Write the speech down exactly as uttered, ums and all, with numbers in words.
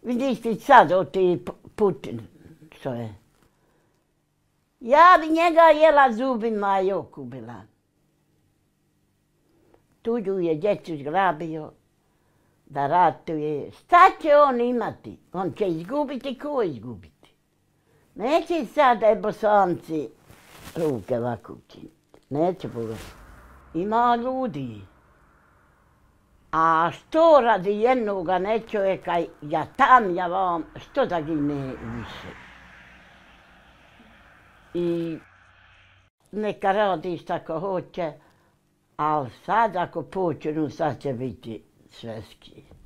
Vidiš ti sad o ti Putin, što je. Ja bi njega jela zubima i okubila. Tuđu je djecu zgrabio da ratuje. Šta će on imati? On će izgubiti, ko izgubiti? Neće sad da Bosanci ruke ovako učiniti. Neće Boga. Ima ljudi. A što radi jednoga ne čovjeka, ja tam, ja vam, što da gine više? I neka radi šta hoće, ali sad ako počnu, sad će biti svjetski.